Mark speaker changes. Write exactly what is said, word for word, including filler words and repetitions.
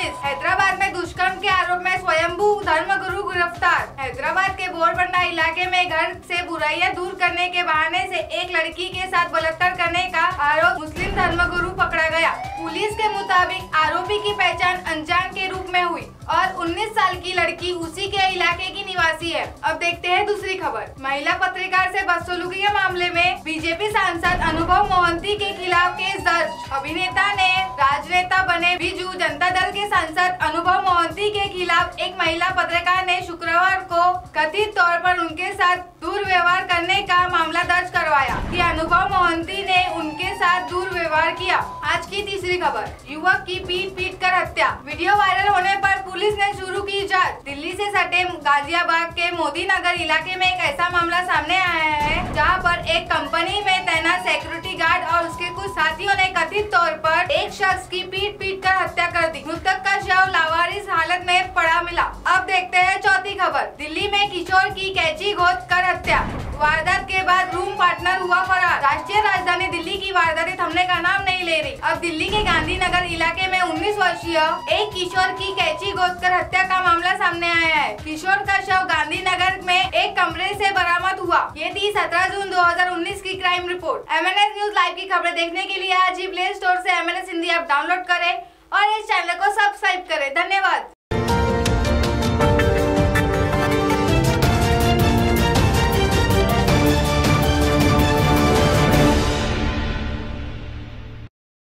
Speaker 1: Police. Hyderabad में दुष्कर्म के आरोप में स्वयंभू धर्मगुरु गिरफ्तार। हैदराबाद के बोरबंडा इलाके में घर से बुराइयां दूर करने के बहाने से एक लड़की के साथ बलात्कार करने का आरोप मुस्लिम धर्मगुरु पकड़ा गया। पुलिस के मुताबिक आरोपी की पहचान अनजान के रूप में हुई और उन्नीस साल की लड़की उसी के इलाके की निवासी है। अब देखते हैं दूसरी खबर। महिला पत्रकार से बदसलूकी के मामले में बीजेपी सांसद अनुभव मोहंती के खिलाफ केस दर्ज। अभिनेता ने राजनेता बने बीजू जनता दल के सांसद अनुभव मोहंती के खिलाफ एक महिला पत्रकार ने शुक्रवार को कथित तौर पर उनके साथ दुर्व्यवहार करने का मामला दर्ज करवाया कि अनुभव मोहंती ने उनके साथ दुर्व्यवहार किया। आज की तीसरी खबर। युवक की पीट पीट कर हत्या। वीडियो वायरल होने पर पुलिस ने शुरू की जांच। दिल्ली से सटे गाजियाबाद के मोदी नगर इलाके में एक ऐसा मामला सामने आया है जहां पर एक कंपनी में तैनात सिक्योरिटी गार्ड और उसके कुछ साथियों ने कथित तौर पर एक शख्स की पीट पीट कर हत्या कर दी। मृतक का शव लावारिस हालत में पड़ा मिला। अब देखते हैं चौथी खबर। दिल्ली में किशोर की कैंची गोद कर हत्या। वारदात के बाद रूम पार्टनर हुआ फरार। राष्ट्रीय राजधानी दिल्ली की वारदातें थमने का नाम नहीं ले रही। अब दिल्ली के गांधीनगर इलाके में उन्नीस वर्षीय एक किशोर की कैंची गोद कर हत्या का मामला सामने आया है। किशोर का शव गांधीनगर में एक कमरे से बरामद हुआ। ये थी सत्रह जून दो हजार उन्नीस की crime report. M N S news live की खबरें देखने के लिए आज ही प्ले स्टोर से M N S Hindi app download करें और इस चैनल को सब्सक्राइब करें। धन्यवाद।